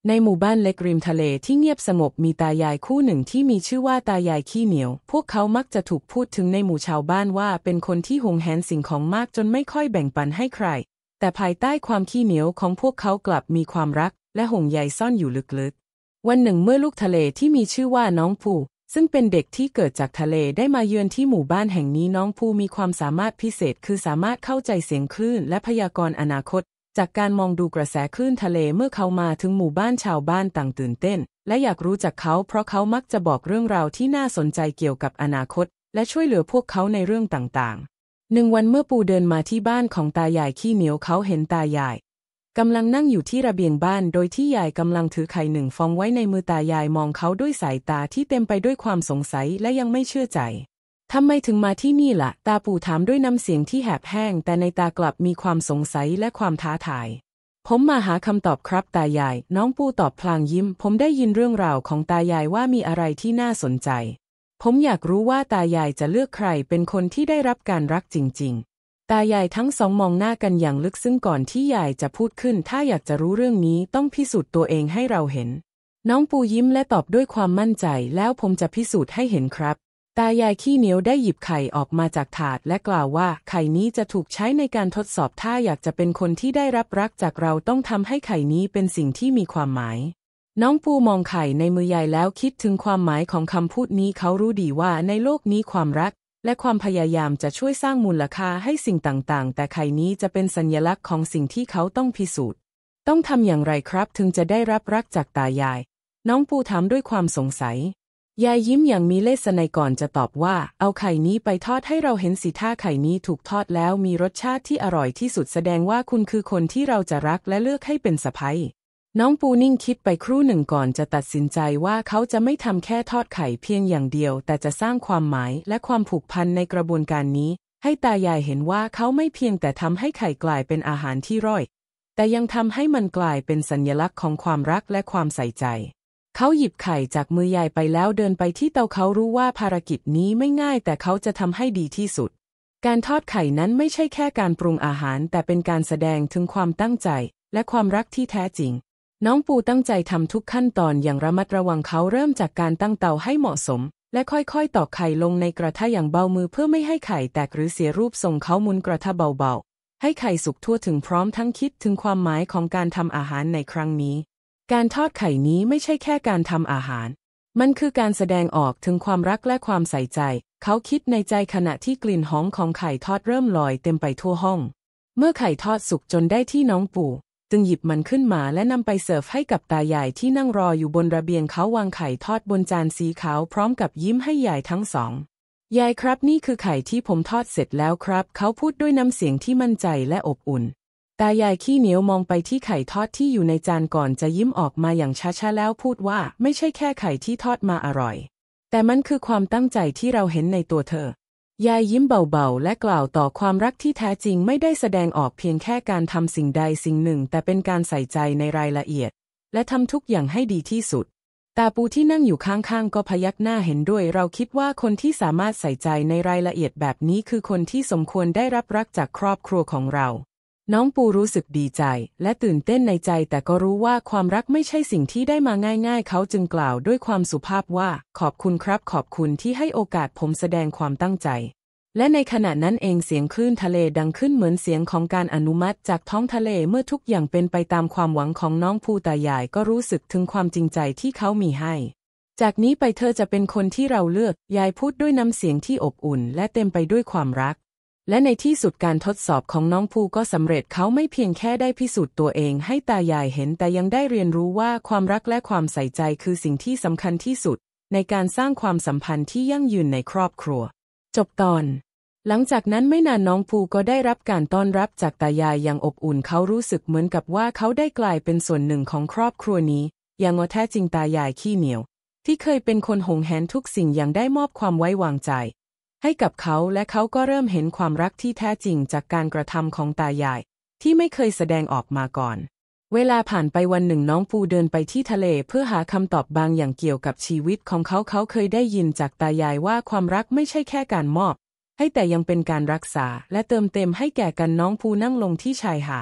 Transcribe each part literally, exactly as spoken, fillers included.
ในหมู่บ้านเล็กริมทะเลที่เงียบสงบมีตายายคู่หนึ่งที่มีชื่อว่าตายายขี้เหนียวพวกเขามักจะถูกพูดถึงในหมู่ชาวบ้านว่าเป็นคนที่หวงแหนสิ่งของมากจนไม่ค่อยแบ่งปันให้ใครแต่ภายใต้ความขี้เหนียวของพวกเขากลับมีความรักและห่วงใยซ่อนอยู่ลึกๆวันหนึ่งเมื่อลูกทะเลที่มีชื่อว่าน้องภูซึ่งเป็นเด็กที่เกิดจากทะเลได้มาเยือนที่หมู่บ้านแห่งนี้น้องภูมีความสามารถพิเศษคือสามารถเข้าใจเสียงคลื่นและพยากรณ์อนาคตจากการมองดูกระแสคลื่นทะเลเมื่อเขามาถึงหมู่บ้านชาวบ้านต่างตื่นเต้นและอยากรู้จักเขาเพราะเขามักจะบอกเรื่องราวที่น่าสนใจเกี่ยวกับอนาคตและช่วยเหลือพวกเขาในเรื่องต่างๆหนึ่งวันเมื่อปูเดินมาที่บ้านของตายายขี้เหนียวเขาเห็นตายายกำลังนั่งอยู่ที่ระเบียงบ้านโดยที่ยายกำลังถือไข่หนึ่งฟองไว้ในมือตายายมองเขาด้วยสายตาที่เต็มไปด้วยความสงสัยและยังไม่เชื่อใจทำไมถึงมาที่นี่ล่ะตาปู่ถามด้วยน้ำเสียงที่แหบแห้งแต่ในตากลับมีความสงสัยและความท้าทายผมมาหาคำตอบครับตายายน้องปูตอบพลางยิ้มผมได้ยินเรื่องราวของตายายว่ามีอะไรที่น่าสนใจผมอยากรู้ว่าตายายจะเลือกใครเป็นคนที่ได้รับการรักจริงๆตายายทั้งสองมองหน้ากันอย่างลึกซึ้งก่อนที่ยายจะพูดขึ้นถ้าอยากจะรู้เรื่องนี้ต้องพิสูจน์ตัวเองให้เราเห็นน้องปูยิ้มและตอบด้วยความมั่นใจแล้วผมจะพิสูจน์ให้เห็นครับตายายขี้เหนียวได้หยิบไข่ออกมาจากถาดและกล่าวว่าไข่นี้จะถูกใช้ในการทดสอบถ้าอยากจะเป็นคนที่ได้รับรักจากเราต้องทำให้ไข่นี้เป็นสิ่งที่มีความหมายน้องปูมองไข่ในมือยายแล้วคิดถึงความหมายของคำพูดนี้เขารู้ดีว่าในโลกนี้ความรักและความพยายามจะช่วยสร้างมูลค่าให้สิ่งต่างๆแต่ไข่นี้จะเป็นสัญลักษณ์ของสิ่งที่เขาต้องพิสูจน์ต้องทำอย่างไรครับถึงจะได้รับรักจากตายายน้องปูถามด้วยความสงสัยยายยิ้มอย่างมีเลสไนก่อนจะตอบว่าเอาไข่นี้ไปทอดให้เราเห็นสิถ้าไข่นี้ถูกทอดแล้วมีรสชาติที่อร่อยที่สุดแสดงว่าคุณคือคนที่เราจะรักและเลือกให้เป็นสะใภ้น้องปูนิ่งคิดไปครู่หนึ่งก่อนจะตัดสินใจว่าเขาจะไม่ทำแค่ทอดไข่เพียงอย่างเดียวแต่จะสร้างความหมายและความผูกพันในกระบวนการนี้ให้ตายายเห็นว่าเขาไม่เพียงแต่ทำให้ไข่กลายเป็นอาหารที่ร่อยแต่ยังทำให้มันกลายเป็นสัญลักษณ์ของความรักและความใส่ใจเขาหยิบไข่จากมือยายไปแล้วเดินไปที่เตาเขารู้ว่าภารกิจนี้ไม่ง่ายแต่เขาจะทำให้ดีที่สุดการทอดไข่นั้นไม่ใช่แค่การปรุงอาหารแต่เป็นการแสดงถึงความตั้งใจและความรักที่แท้จริงน้องปูตั้งใจทำทุกขั้นตอนอย่างระมัดระวังเขาเริ่มจากการตั้งเตาให้เหมาะสมและค่อยๆตอกไข่ลงในกระทะอย่างเบามือเพื่อไม่ให้ไข่แตกหรือเสียรูปทรงเขาหมุนกระทะเบาๆให้ไข่สุกทั่วถึงพร้อมทั้งคิดถึงความหมายของการทำอาหารในครั้งนี้การทอดไข่นี้ไม่ใช่แค่การทำอาหารมันคือการแสดงออกถึงความรักและความใส่ใจเขาคิดในใจขณะที่กลิ่นหอมของไข่ทอดเริ่มลอยเต็มไปทั่วห้องเมื่อไข่ทอดสุกจนได้ที่น้องปู่จึงหยิบมันขึ้นมาและนำไปเสิร์ฟให้กับตายายที่นั่งรออยู่บนระเบียงเขาวางไข่ทอดบนจานสีขาวพร้อมกับยิ้มให้ยายทั้งสองยายครับนี่คือไข่ที่ผมทอดเสร็จแล้วครับเขาพูดด้วยน้ำเสียงที่มั่นใจและอบอุ่นตายายขี้เหนียวมองไปที่ไข่ทอดที่อยู่ในจานก่อนจะยิ้มออกมาอย่างช้าๆแล้วพูดว่าไม่ใช่แค่ไข่ที่ทอดมาอร่อยแต่มันคือความตั้งใจที่เราเห็นในตัวเธอยายยิ้มเบาๆและกล่าวต่อความรักที่แท้จริงไม่ได้แสดงออกเพียงแค่การทำสิ่งใดสิ่งหนึ่งแต่เป็นการใส่ใจในรายละเอียดและทำทุกอย่างให้ดีที่สุดตาปูที่นั่งอยู่ข้างๆก็พยักหน้าเห็นด้วยเราคิดว่าคนที่สามารถใส่ใจในรายละเอียดแบบนี้คือคนที่สมควรได้รับรักจากครอบครัวของเราน้องปูรู้สึกดีใจและตื่นเต้นในใจแต่ก็รู้ว่าความรักไม่ใช่สิ่งที่ได้มาง่ายๆเขาจึงกล่าวด้วยความสุภาพว่าขอบคุณครับขอบคุณที่ให้โอกาสผมแสดงความตั้งใจและในขณะนั้นเองเสียงคลื่นทะเลดังขึ้นเหมือนเสียงของการอนุมัติจากท้องทะเลเมื่อทุกอย่างเป็นไปตามความหวังของน้องภูตายายก็รู้สึกถึงความจริงใจที่เขามีให้จากนี้ไปเธอจะเป็นคนที่เราเลือกยายพูดด้วยน้ำเสียงที่อบอุ่นและเต็มไปด้วยความรักและในที่สุดการทดสอบของน้องภูก็สำเร็จเขาไม่เพียงแค่ได้พิสูจน์ตัวเองให้ตายายเห็นแต่ยังได้เรียนรู้ว่าความรักและความใส่ใจคือสิ่งที่สำคัญที่สุดในการสร้างความสัมพันธ์ที่ยั่งยืนในครอบครัวจบตอนหลังจากนั้นไม่นานน้องภูก็ได้รับการต้อนรับจากตายายอย่างอบอุ่นเขารู้สึกเหมือนกับว่าเขาได้กลายเป็นส่วนหนึ่งของครอบครัวนี้อย่างแท้จริงตายายขี้เหนียวที่เคยเป็นคนหวงแหนทุกสิ่งอย่างได้มอบความไว้วางใจให้กับเขาและเขาก็เริ่มเห็นความรักที่แท้จริงจากการกระทำของตายายที่ไม่เคยแสดงออกมาก่อนเวลาผ่านไปวันหนึ่งน้องปูเดินไปที่ทะเลเพื่อหาคำตอบบางอย่างเกี่ยวกับชีวิตของเขาเขาเคยได้ยินจากตายายว่าความรักไม่ใช่แค่การมอบให้แต่ยังเป็นการรักษาและเติมเต็มให้แก่กันน้องภูนั่งลงที่ชายหาด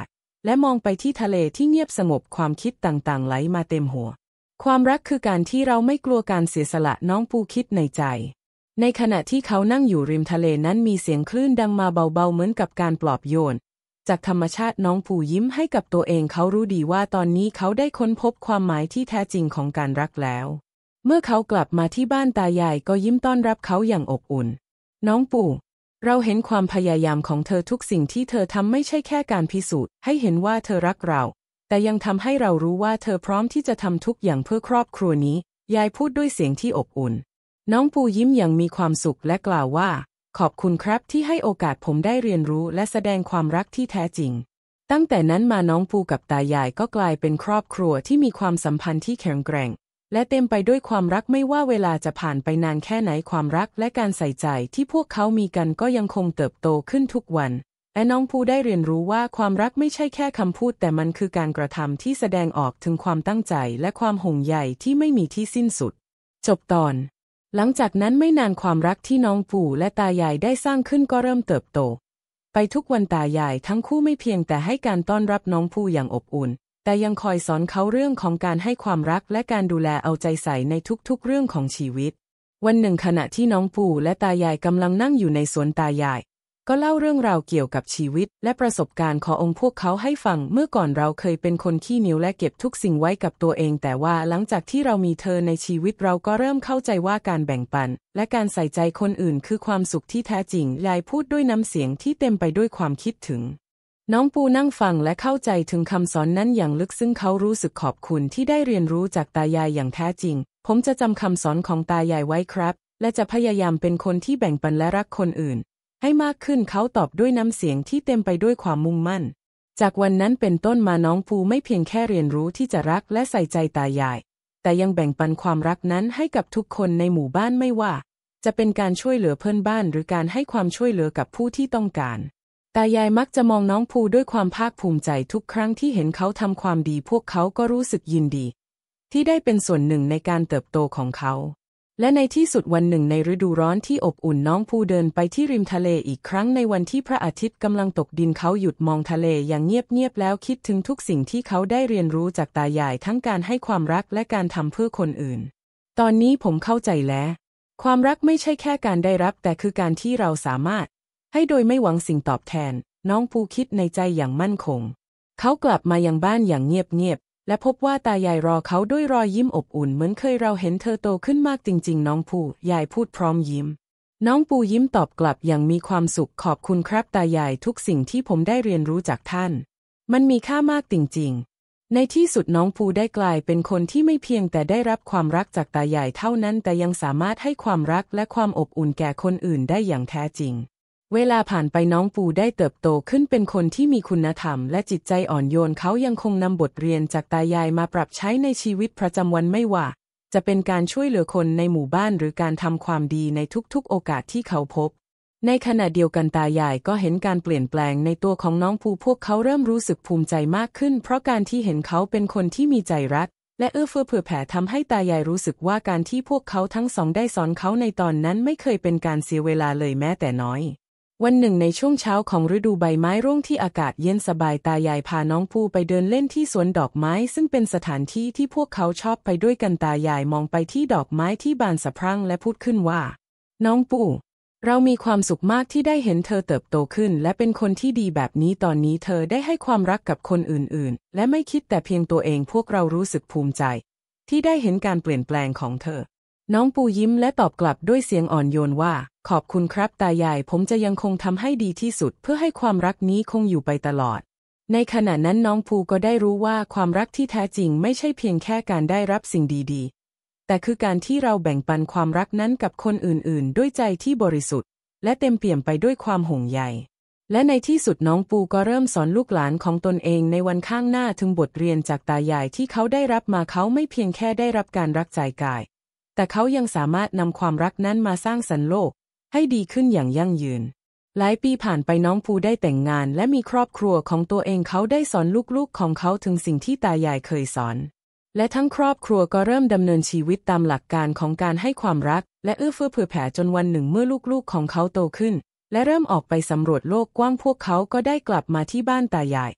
และมองไปที่ทะเลที่เงียบสงบความคิดต่างๆไหลมาเต็มหัวความรักคือการที่เราไม่กลัวการเสียสละน้องปูคิดในใจในขณะที่เขานั่งอยู่ริมทะเลนั้นมีเสียงคลื่นดังมาเบาๆเหมือนกับการปลอบโยนจากธรรมชาติน้องปูยิ้มให้กับตัวเองเขารู้ดีว่าตอนนี้เขาได้ค้นพบความหมายที่แท้จริงของการรักแล้วเมื่อเขากลับมาที่บ้านตายายก็ยิ้มต้อนรับเขาอย่างอบอุ่นน้องปูเราเห็นความพยายามของเธอทุกสิ่งที่เธอทำไม่ใช่แค่การพิสูจน์ให้เห็นว่าเธอรักเราแต่ยังทำให้เรารู้ว่าเธอพร้อมที่จะทำทุกอย่างเพื่อครอบครัวนี้ยายพูดด้วยเสียงที่อบอุ่นน้องปูยิ้มอย่างมีความสุขและกล่าวว่าขอบคุณครับที่ให้โอกาสผมได้เรียนรู้และแสดงความรักที่แท้จริงตั้งแต่นั้นมาน้องปูกับตายายก็กลายเป็นครอบครัวที่มีความสัมพันธ์ที่แข็งแกร่งและเต็มไปด้วยความรักไม่ว่าเวลาจะผ่านไปนานแค่ไหนความรักและการใส่ใจที่พวกเขามีกันก็ยังคงเติบโตขึ้นทุกวันและน้องปูได้เรียนรู้ว่าความรักไม่ใช่แค่คำพูดแต่มันคือการกระทำที่แสดงออกถึงความตั้งใจและความห่วงใยที่ไม่มีที่สิ้นสุดจบตอนหลังจากนั้นไม่นานความรักที่น้องปู่และตายายได้สร้างขึ้นก็เริ่มเติบโตไปทุกวันตายายทั้งคู่ไม่เพียงแต่ให้การต้อนรับน้องปู่อย่างอบอุ่นแต่ยังคอยสอนเขาเรื่องของการให้ความรักและการดูแลเอาใจใส่ในทุกๆเรื่องของชีวิตวันหนึ่งขณะที่น้องปู่และตายายกำลังนั่งอยู่ในสวนตายายก็เล่าเรื่องราวเกี่ยวกับชีวิตและประสบการณ์ขององค์พวกเขาให้ฟังเมื่อก่อนเราเคยเป็นคนขี้นิ้วและเก็บทุกสิ่งไว้กับตัวเองแต่ว่าหลังจากที่เรามีเธอในชีวิตเราก็เริ่มเข้าใจว่าการแบ่งปันและการใส่ใจคนอื่นคือความสุขที่แท้จริงยายพูดด้วยน้ำเสียงที่เต็มไปด้วยความคิดถึงน้องปูนั่งฟังและเข้าใจถึงคำสอนนั้นอย่างลึกซึ้งเขารู้สึกขอบคุณที่ได้เรียนรู้จากตายายอย่างแท้จริงผมจะจำคำสอนของตายายไว้ครับและจะพยายามเป็นคนที่แบ่งปันและรักคนอื่นให้มากขึ้นเขาตอบด้วยน้ำเสียงที่เต็มไปด้วยความมุ่งมั่นจากวันนั้นเป็นต้นมาน้องปูไม่เพียงแค่เรียนรู้ที่จะรักและใส่ใจตายายแต่ยังแบ่งปันความรักนั้นให้กับทุกคนในหมู่บ้านไม่ว่าจะเป็นการช่วยเหลือเพื่อนบ้านหรือการให้ความช่วยเหลือกับผู้ที่ต้องการตายายมักจะมองน้องปูด้วยความภาคภูมิใจทุกครั้งที่เห็นเขาทำความดีพวกเขาก็รู้สึกยินดีที่ได้เป็นส่วนหนึ่งในการเติบโตของเขาและในที่สุดวันหนึ่งในฤดูร้อนที่อบอุ่นน้องภูเดินไปที่ริมทะเลอีกครั้งในวันที่พระอาทิตย์กำลังตกดินเขาหยุดมองทะเลอย่างเงียบๆแล้วคิดถึงทุกสิ่งที่เขาได้เรียนรู้จากตายายทั้งการให้ความรักและการทำเพื่อคนอื่นตอนนี้ผมเข้าใจแล้วความรักไม่ใช่แค่การได้รับแต่คือการที่เราสามารถให้โดยไม่หวังสิ่งตอบแทนน้องภูคิดในใจอย่างมั่นคงเขากลับมายังบ้านอย่างเงียบๆและพบว่าตายายรอเขาด้วยรอยยิ้มอบอุ่นเหมือนเคยเราเห็นเธอโตขึ้นมากจริงๆน้องปูยายพูดพร้อมยิ้มน้องปูยิ้มตอบกลับอย่างมีความสุขขอบคุณครับตายายทุกสิ่งที่ผมได้เรียนรู้จากท่านมันมีค่ามากจริงๆในที่สุดน้องปูได้กลายเป็นคนที่ไม่เพียงแต่ได้รับความรักจากตายายเท่านั้นแต่ยังสามารถให้ความรักและความอบอุ่นแก่คนอื่นได้อย่างแท้จริงเวลาผ่านไปน้องปูได้เติบโตขึ้นเป็นคนที่มีคุณธรรมและจิตใจอ่อนโยนเขายังคงนำบทเรียนจากตายายมาปรับใช้ในชีวิตประจำวันไม่ว่าจะเป็นการช่วยเหลือคนในหมู่บ้านหรือการทำความดีในทุกๆโอกาสที่เขาพบในขณะเดียวกันตายายก็เห็นการเปลี่ยนแปลงในตัวของน้องปูพวกเขาเริ่มรู้สึกภูมิใจมากขึ้นเพราะการที่เห็นเขาเป็นคนที่มีใจรักและเอื้อเฟื้อเผื่อแผ่ทำให้ตายายรู้สึกว่าการที่พวกเขาทั้งสองได้สอนเขาในตอนนั้นไม่เคยเป็นการเสียเวลาเลยแม้แต่น้อยวันหนึ่งในช่วงเช้าของฤดูใบไม้ร่วงที่อากาศเย็นสบายตายายพาน้องปูไปเดินเล่นที่สวนดอกไม้ซึ่งเป็นสถานที่ที่พวกเขาชอบไปด้วยกันตายายมองไปที่ดอกไม้ที่บานสะพรั่งและพูดขึ้นว่าน้องปูเรามีความสุขมากที่ได้เห็นเธอเติบโตขึ้นและเป็นคนที่ดีแบบนี้ตอนนี้เธอได้ให้ความรักกับคนอื่นๆและไม่คิดแต่เพียงตัวเองพวกเรารู้สึกภูมิใจที่ได้เห็นการเปลี่ยนแปลงของเธอน้องปูยิ้มและตอบกลับด้วยเสียงอ่อนโยนว่าขอบคุณครับตายายผมจะยังคงทำให้ดีที่สุดเพื่อให้ความรักนี้คงอยู่ไปตลอดในขณะนั้นน้องปูก็ได้รู้ว่าความรักที่แท้จริงไม่ใช่เพียงแค่การได้รับสิ่งดีๆแต่คือการที่เราแบ่งปันความรักนั้นกับคนอื่นๆด้วยใจที่บริสุทธิ์และเต็มเปี่ยมไปด้วยความห่วงใยและในที่สุดน้องปูก็เริ่มสอนลูกหลานของตนเองในวันข้างหน้าถึงบทเรียนจากตายายที่เขาได้รับมาเขาไม่เพียงแค่ได้รับการรักใจกายแต่เขายังสามารถนำความรักนั้นมาสร้างสรรค์โลกให้ดีขึ้นอย่างยั่งยืนหลายปีผ่านไปน้องภูได้แต่งงานและมีครอบครัวของตัวเองเขาได้สอนลูกๆของเขาถึงสิ่งที่ตายายเคยสอนและทั้งครอบครัวก็เริ่มดำเนินชีวิตตามหลักการของการให้ความรักและเอื้อเฟื้อเผื่อแผ่จนวันหนึ่งเมื่อลูกๆของเขาโตขึ้นและเริ่มออกไปสำรวจโลกกว้างพวกเขาก็ได้กลับมาที่บ้านตายายเพื่อ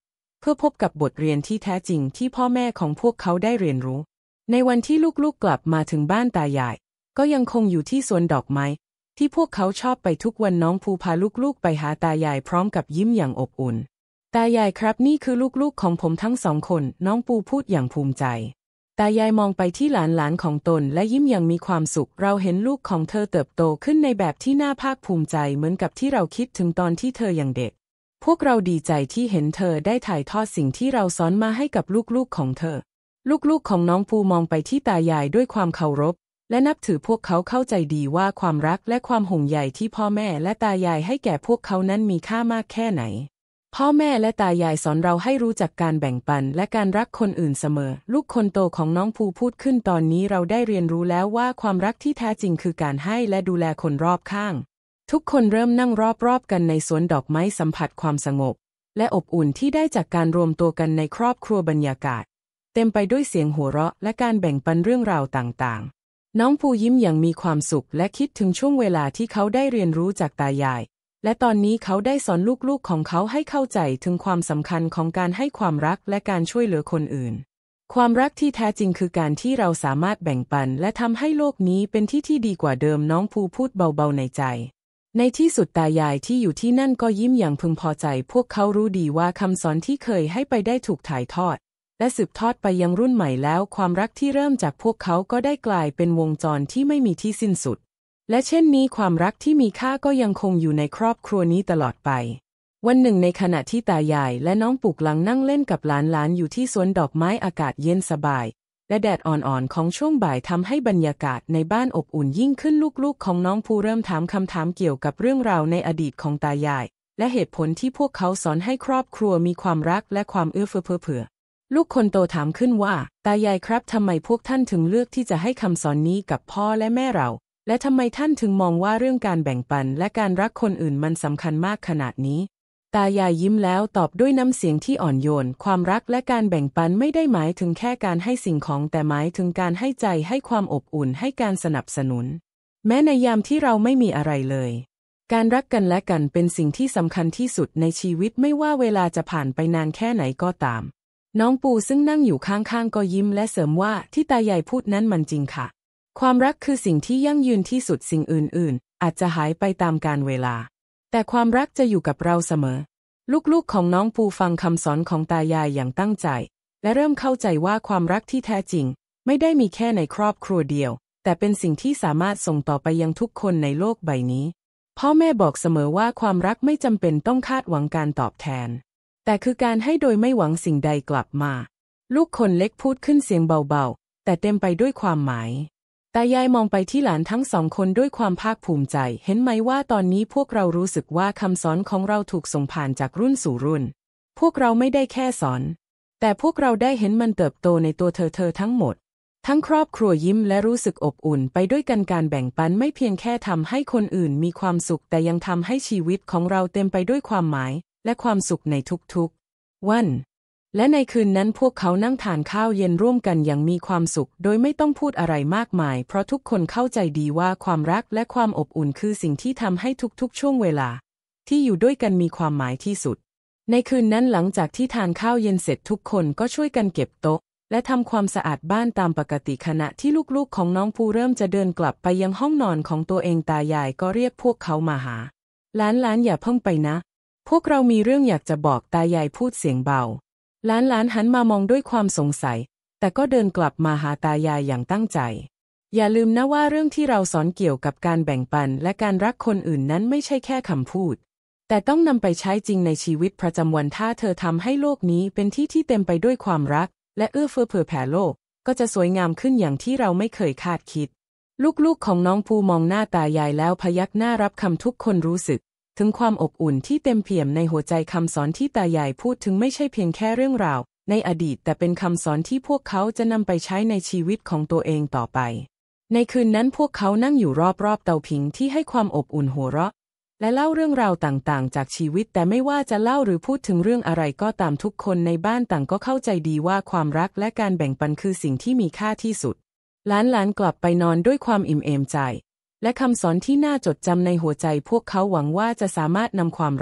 พื่อพบกับบทเรียนที่แท้จริงที่พ่อแม่ของพวกเขาได้เรียนรู้ในวันที่ลูกๆกลับมาถึงบ้านตายายก็ยังคงอยู่ที่สวนดอกไม้ที่พวกเขาชอบไปทุกวันน้องภูพาลูกๆไปหาตายายพร้อมกับยิ้มอย่างอบอุ่นตายายครับนี่คือลูกๆของผมทั้งสองคนน้องปูพูดอย่างภูมิใจตายายมองไปที่หลานๆของตนและยิ้มอย่างมีความสุขเราเห็นลูกของเธอเติบโตขึ้นในแบบที่น่าภาคภูมิใจเหมือนกับที่เราคิดถึงตอนที่เธอยังเด็กพวกเราดีใจที่เห็นเธอได้ถ่ายทอดสิ่งที่เราสอนมาให้กับลูกๆของเธอลูกๆของน้องปูมองไปที่ตายายด้วยความเคารพและนับถือพวกเขาเข้าใจดีว่าความรักและความห่วงใยที่พ่อแม่และตายายให้แก่พวกเขานั้นมีค่ามากแค่ไหนพ่อแม่และตายายสอนเราให้รู้จักการแบ่งปันและการรักคนอื่นเสมอลูกคนโตของน้องภูพูดขึ้นตอนนี้เราได้เรียนรู้แล้วว่าความรักที่แท้จริงคือการให้และดูแลคนรอบข้างทุกคนเริ่มนั่งรอบๆกันในสวนดอกไม้สัมผัสความสงบและอบอุ่นที่ได้จากการรวมตัวกันในครอบครัวบรรยากาศเต็มไปด้วยเสียงหัวเราะและการแบ่งปันเรื่องราวต่างๆน้องภูยิ้มอย่างมีความสุขและคิดถึงช่วงเวลาที่เขาได้เรียนรู้จากตายายและตอนนี้เขาได้สอนลูกๆของเขาให้เข้าใจถึงความสำคัญของการให้ความรักและการช่วยเหลือคนอื่นความรักที่แท้จริงคือการที่เราสามารถแบ่งปันและทำให้โลกนี้เป็นที่ที่ดีกว่าเดิมน้องภูพูดเบาๆในใจในที่สุดตายายที่อยู่ที่นั่นก็ยิ้มอย่างพึงพอใจพวกเขารู้ดีว่าคำสอนที่เคยให้ไปได้ถูกถ่ายทอดและสืบทอดไปยังรุ่นใหม่แล้วความรักที่เริ่มจากพวกเขาก็ได้กลายเป็นวงจรที่ไม่มีที่สิ้นสุดและเช่นนี้ความรักที่มีค่าก็ยังคงอยู่ในครอบครัวนี้ตลอดไปวันหนึ่งในขณะที่ตายายและน้องปุกหลังนั่งเล่นกับหลานๆอยู่ที่สวนดอกไม้อากาศเย็นสบายและแดดอ่อนๆของช่วงบ่ายทำให้บรรยากาศในบ้านอบอุ่นยิ่งขึ้นลูกๆของน้องภูเริ่มถามคำถามเกี่ยวกับเรื่องราวในอดีตของตายายและเหตุผลที่พวกเขาสอนให้ครอบครัวมีความรักและความเอื้อเฟื้อเผื่อลูกคนโตถามขึ้นว่าตายายครับทำไมพวกท่านถึงเลือกที่จะให้คำสอนนี้กับพ่อและแม่เราและทำไมท่านถึงมองว่าเรื่องการแบ่งปันและการรักคนอื่นมันสำคัญมากขนาดนี้ตายายยิ้มแล้วตอบด้วยน้ำเสียงที่อ่อนโยนความรักและการแบ่งปันไม่ได้หมายถึงแค่การให้สิ่งของแต่หมายถึงการให้ใจให้ความอบอุ่นให้การสนับสนุนแม้ในยามที่เราไม่มีอะไรเลยการรักกันและกันเป็นสิ่งที่สำคัญที่สุดในชีวิตไม่ว่าเวลาจะผ่านไปนานแค่ไหนก็ตามน้องปูซึ่งนั่งอยู่ข้างๆก็ยิ้มและเสริมว่าที่ตายายพูดนั้นมันจริงค่ะความรักคือสิ่งที่ยั่งยืนที่สุดสิ่งอื่นๆอาจจะหายไปตามกาลเวลาแต่ความรักจะอยู่กับเราเสมอลูกๆของน้องปูฟังคำสอนของตายายอย่างตั้งใจและเริ่มเข้าใจว่าความรักที่แท้จริงไม่ได้มีแค่ในครอบครัวเดียวแต่เป็นสิ่งที่สามารถส่งต่อไปยังทุกคนในโลกใบนี้พ่อแม่บอกเสมอว่าความรักไม่จำเป็นต้องคาดหวังการตอบแทนแต่คือการให้โดยไม่หวังสิ่งใดกลับมาลูกคนเล็กพูดขึ้นเสียงเบาๆแต่เต็มไปด้วยความหมายตายายมองไปที่หลานทั้งสองคนด้วยความภาคภูมิใจเห็นไหมว่าตอนนี้พวกเรารู้สึกว่าคำสอนของเราถูกส่งผ่านจากรุ่นสู่รุ่นพวกเราไม่ได้แค่สอนแต่พวกเราได้เห็นมันเติบโตในตัวเธอเธอทั้งหมดทั้งครอบครัวยิ้มและรู้สึกอบอุ่นไปด้วยกันการแบ่งปันไม่เพียงแค่ทำให้คนอื่นมีความสุขแต่ยังทำให้ชีวิตของเราเต็มไปด้วยความหมายและความสุขในทุกๆวันและในคืนนั้นพวกเขานั่งทานข้าวเย็นร่วมกันอย่างมีความสุขโดยไม่ต้องพูดอะไรมากมายเพราะทุกคนเข้าใจดีว่าความรักและความอบอุ่นคือสิ่งที่ทำให้ทุกๆช่วงเวลาที่อยู่ด้วยกันมีความหมายที่สุดในคืนนั้นหลังจากที่ทานข้าวเย็นเสร็จทุกคนก็ช่วยกันเก็บโต๊ะและทำความสะอาดบ้านตามปกติขณะที่ลูกๆของน้องภูเริ่มจะเดินกลับไปยังห้องนอนของตัวเองตายายก็เรียกพวกเขามาหาหลานๆอย่าเพิ่งไปนะพวกเรามีเรื่องอยากจะบอกตายายพูดเสียงเบาหลานๆหันมามองด้วยความสงสัยแต่ก็เดินกลับมาหาตายายอย่างตั้งใจอย่าลืมนะว่าเรื่องที่เราสอนเกี่ยวกับการแบ่งปันและการรักคนอื่นนั้นไม่ใช่แค่คำพูดแต่ต้องนำไปใช้จริงในชีวิตประจำวันถ้าเธอทำให้โลกนี้เป็นที่ที่เต็มไปด้วยความรักและเอื้อเฟื้อเผื่อแผ่โลกก็จะสวยงามขึ้นอย่างที่เราไม่เคยคาดคิดลูกๆของน้องภูมองหน้าตายายแล้วพยักหน้ารับคำทุกคนรู้สึกถึงความอบอุ่นที่เต็มเปี่ยมในหัวใจคำสอนที่ตายายพูดถึงไม่ใช่เพียงแค่เรื่องราวในอดีตแต่เป็นคำสอนที่พวกเขาจะนำไปใช้ในชีวิตของตัวเองต่อไปในคืนนั้นพวกเขานั่งอยู่รอบๆเตาผิงที่ให้ความอบอุ่นหัวเราะและเล่าเรื่องราวต่างๆจากชีวิตแต่ไม่ว่าจะเล่าหรือพูดถึงเรื่องอะไรก็ตามทุกคนในบ้านต่างก็เข้าใจดีว่าความรักและการแบ่งปันคือสิ่งที่มีค่าที่สุดหลานๆกลับไปนอนด้วยความอิ่มเอมใจและคำสอนที่น่าจดจำในหัวใจพวกเขาหวังว่าจะสามารถนำความรัก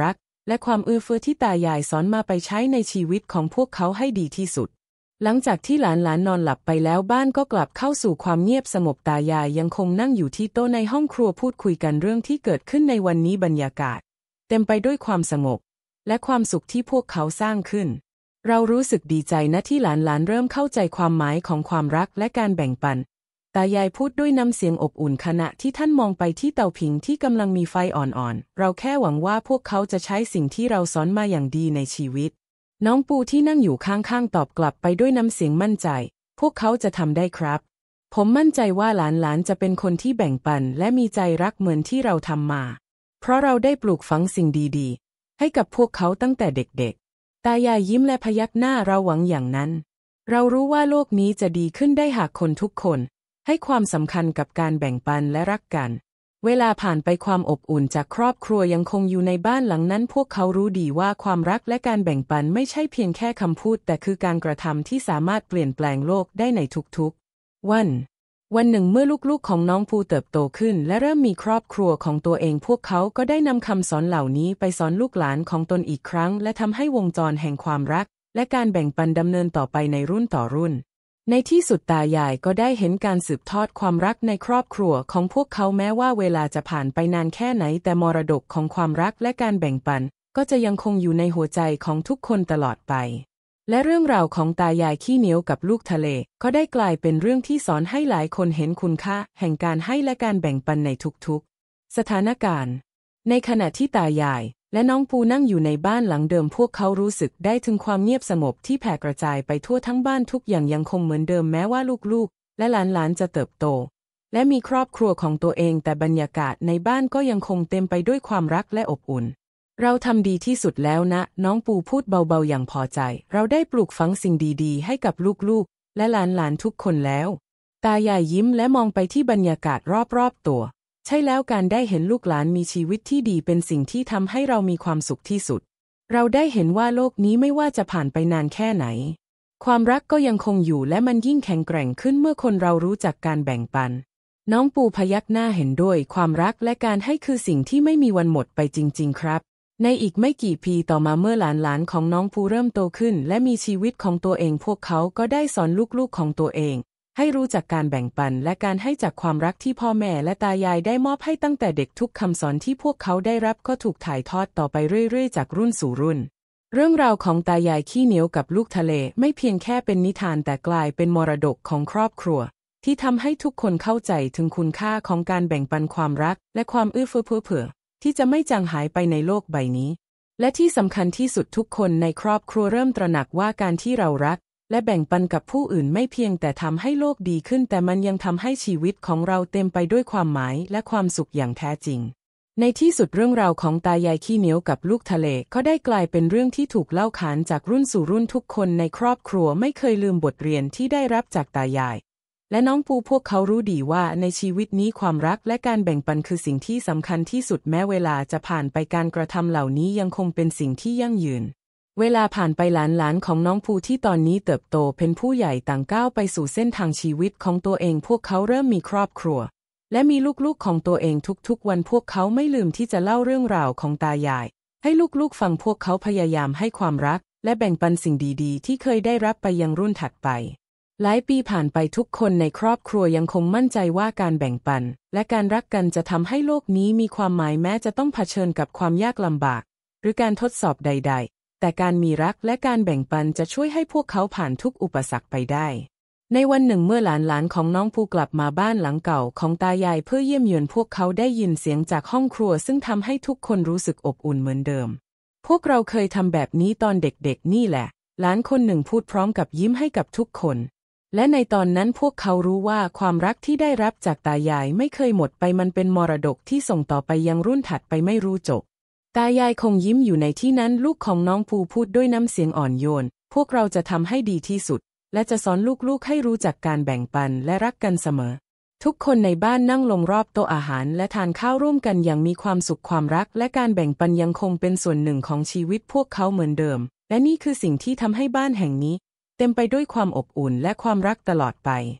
และความเอื้อเฟื้อที่ตายายสอนมาไปใช้ในชีวิตของพวกเขาให้ดีที่สุดหลังจากที่หลานๆนอนหลับไปแล้วบ้านก็กลับเข้าสู่ความเงียบสงบตายายยังคงนั่งอยู่ที่โต๊ะในห้องครัวพูดคุยกันเรื่องที่เกิดขึ้นในวันนี้บรรยากาศเต็มไปด้วยความสงบและความสุขที่พวกเขาสร้างขึ้นเรารู้สึกดีใจนะที่หลานๆเริ่มเข้าใจความหมายของความรักและการแบ่งปันตายายพูดด้วยน้ำเสียงอบอุ่นขณะที่ท่านมองไปที่เตาผิงที่กำลังมีไฟอ่อนๆเราแค่หวังว่าพวกเขาจะใช้สิ่งที่เราสอนมาอย่างดีในชีวิตน้องปูที่นั่งอยู่ข้างๆตอบกลับไปด้วยน้ำเสียงมั่นใจพวกเขาจะทำได้ครับผมมั่นใจว่าหลานๆจะเป็นคนที่แบ่งปันและมีใจรักเหมือนที่เราทำมาเพราะเราได้ปลูกฝังสิ่งดีๆให้กับพวกเขาตั้งแต่เด็กๆตายายยิ้มและพยักหน้าเราหวังอย่างนั้นเรารู้ว่าโลกนี้จะดีขึ้นได้หากคนทุกคนให้ความสำคัญกับการแบ่งปันและรักกันเวลาผ่านไปความอบอุ่นจากครอบครัวยังคงอยู่ในบ้านหลังนั้นพวกเขารู้ดีว่าความรักและการแบ่งปันไม่ใช่เพียงแค่คำพูดแต่คือการกระทำที่สามารถเปลี่ยนแปลงโลกได้ในทุกๆวันวันหนึ่งเมื่อลูกๆของน้องภูเติบโตขึ้นและเริ่มมีครอบครัวของตัวเองพวกเขาก็ได้นำคำสอนเหล่านี้ไปสอนลูกหลานของตนอีกครั้งและทำให้วงจรแห่งความรักและการแบ่งปันดำเนินต่อไปในรุ่นต่อรุ่นในที่สุดตายายก็ได้เห็นการสืบทอดความรักในครอบครัวของพวกเขาแม้ว่าเวลาจะผ่านไปนานแค่ไหนแต่มรดกของความรักและการแบ่งปันก็จะยังคงอยู่ในหัวใจของทุกคนตลอดไปและเรื่องราวของตายายขี้เหนียวกับลูกทะเลก็ได้กลายเป็นเรื่องที่สอนให้หลายคนเห็นคุณค่าแห่งการให้และการแบ่งปันในทุกๆสถานการณ์ในขณะที่ตายายและน้องปูนั่งอยู่ในบ้านหลังเดิมพวกเขารู้สึกได้ถึงความเงียบสงบที่แผ่กระจายไปทั่วทั้งบ้านทุกอย่างยังคงเหมือนเดิมแม้ว่าลูกๆและหลานๆจะเติบโตและมีครอบครัวของตัวเองแต่บรรยากาศในบ้านก็ยังคงเต็มไปด้วยความรักและอบอุ่นเราทำดีที่สุดแล้วนะน้องปูพูดเบาๆอย่างพอใจเราได้ปลูกฝังสิ่งดีๆให้กับลูกๆและหลานๆทุกคนแล้วตายายยิ้มและมองไปที่บรรยากาศรอบๆตัวใช่แล้วการได้เห็นลูกหลานมีชีวิตที่ดีเป็นสิ่งที่ทำให้เรามีความสุขที่สุดเราได้เห็นว่าโลกนี้ไม่ว่าจะผ่านไปนานแค่ไหนความรักก็ยังคงอยู่และมันยิ่งแข็งแกร่งขึ้นเมื่อคนเรารู้จักการแบ่งปันน้องปูพยักหน้าเห็นด้วยความรักและการให้คือสิ่งที่ไม่มีวันหมดไปจริงๆครับในอีกไม่กี่ปีต่อมาเมื่อหลานๆของน้องปูเริ่มโตขึ้นและมีชีวิตของตัวเองพวกเขาก็ได้สอนลูกๆของตัวเองให้รู้จักการแบ่งปันและการให้จากความรักที่พ่อแม่และตายายได้มอบให้ตั้งแต่เด็กทุกคำสอนที่พวกเขาได้รับก็ถูกถ่ายทอดต่อไปเรื่อยๆจากรุ่นสู่รุ่นเรื่องราวของตายายขี้เหนียวกับลูกทะเลไม่เพียงแค่เป็นนิทานแต่กลายเป็นมรดกของครอบครัวที่ทำให้ทุกคนเข้าใจถึงคุณค่าของการแบ่งปันความรักและความเอื้อเฟื้อเผื่อเผื่อที่จะไม่จางหายไปในโลกใบนี้และที่สำคัญที่สุดทุกคนในครอบครัวเริ่มตระหนักว่าการที่เรารักและแบ่งปันกับผู้อื่นไม่เพียงแต่ทำให้โลกดีขึ้นแต่มันยังทำให้ชีวิตของเราเต็มไปด้วยความหมายและความสุขอย่างแท้จริงในที่สุดเรื่องราวของตายายขี้เหนียวกับลูกทะเลก็ได้กลายเป็นเรื่องที่ถูกเล่าขานจากรุ่นสู่รุ่นทุกคนในครอบครัวไม่เคยลืมบทเรียนที่ได้รับจากตายายและน้องปูพวกเขารู้ดีว่าในชีวิตนี้ความรักและการแบ่งปันคือสิ่งที่สำคัญที่สุดแม้เวลาจะผ่านไปการกระทำเหล่านี้ยังคงเป็นสิ่งที่ยั่งยืนเวลาผ่านไปหลานๆของน้องภูที่ตอนนี้เติบโตเป็นผู้ใหญ่ต่างก้าวไปสู่เส้นทางชีวิตของตัวเองพวกเขาเริ่มมีครอบครัวและมีลูกๆของตัวเองทุกๆวันพวกเขาไม่ลืมที่จะเล่าเรื่องราวของตายายให้ลูกๆฟังพวกเขาพยายามให้ความรักและแบ่งปันสิ่งดีๆที่เคยได้รับไปยังรุ่นถัดไปหลายปีผ่านไปทุกคนในครอบครัวยังคงมั่นใจว่าการแบ่งปันและการรักกันจะทำให้โลกนี้มีความหมายแม้จะต้องเผชิญกับความยากลำบากหรือการทดสอบใดๆแต่การมีรักและการแบ่งปันจะช่วยให้พวกเขาผ่านทุกอุปสรรคไปได้ในวันหนึ่งเมื่อหลานๆของน้องภูกลับมาบ้านหลังเก่าของตายายเพื่อเยี่ยมเยือนพวกเขาได้ยินเสียงจากห้องครัวซึ่งทำให้ทุกคนรู้สึกอบอุ่นเหมือนเดิมพวกเราเคยทำแบบนี้ตอนเด็กๆนี่แหละหลานคนหนึ่งพูดพร้อมกับยิ้มให้กับทุกคนและในตอนนั้นพวกเขารู้ว่าความรักที่ได้รับจากตายายไม่เคยหมดไปมันเป็นมรดกที่ส่งต่อไปยังรุ่นถัดไปไม่รู้จบตายายคงยิ้มอยู่ในที่นั้นลูกของน้องภูพูดด้วยน้ำเสียงอ่อนโยนพวกเราจะทำให้ดีที่สุดและจะสอนลูกๆให้รู้จักการแบ่งปันและรักกันเสมอทุกคนในบ้านนั่งลงรอบโต๊ะอาหารและทานข้าวร่วมกันอย่างมีความสุขความรักและการแบ่งปันยังคงเป็นส่วนหนึ่งของชีวิตพวกเขาเหมือนเดิมและนี่คือสิ่งที่ทำให้บ้านแห่งนี้เต็มไปด้วยความอบอุ่นและความรักตลอดไป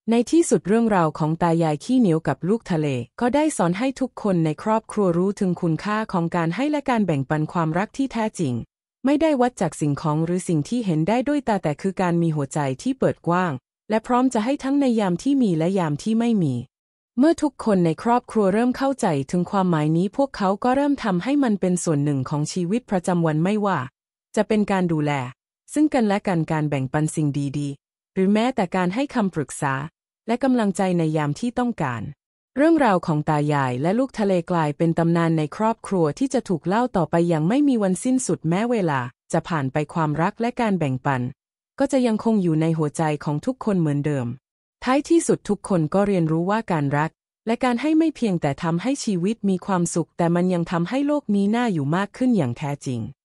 ในที่สุดเรื่องราวของตายายขี้เหนียวกับลูกทะเลก็ได้สอนให้ทุกคนในครอบครัวรู้ถึงคุณค่าของการให้และการแบ่งปันความรักที่แท้จริงไม่ได้วัดจากสิ่งของหรือสิ่งที่เห็นได้ด้วยตาแต่คือการมีหัวใจที่เปิดกว้างและพร้อมจะให้ทั้งในยามที่มีและยามที่ไม่มีเมื่อทุกคนในครอบครัวเริ่มเข้าใจถึงความหมายนี้พวกเขาก็เริ่มทำให้มันเป็นส่วนหนึ่งของชีวิตประจำวันไม่ว่าจะเป็นการดูแลซึ่งกันและกันการแบ่งปันสิ่งดีๆหรือแม้แต่การให้คำปรึกษาและกำลังใจในยามที่ต้องการเรื่องราวของตายายและลูกทะเลกลายเป็นตำนานในครอบครัวที่จะถูกเล่าต่อไปอย่างไม่มีวันสิ้นสุดแม้เวลาจะผ่านไปความรักและการแบ่งปันก็จะยังคงอยู่ในหัวใจของทุกคนเหมือนเดิมท้ายที่สุดทุกคนก็เรียนรู้ว่าการรักและการให้ไม่เพียงแต่ทำให้ชีวิตมีความสุขแต่มันยังทำให้โลกนี้น่าอยู่มากขึ้นอย่างแท้จริง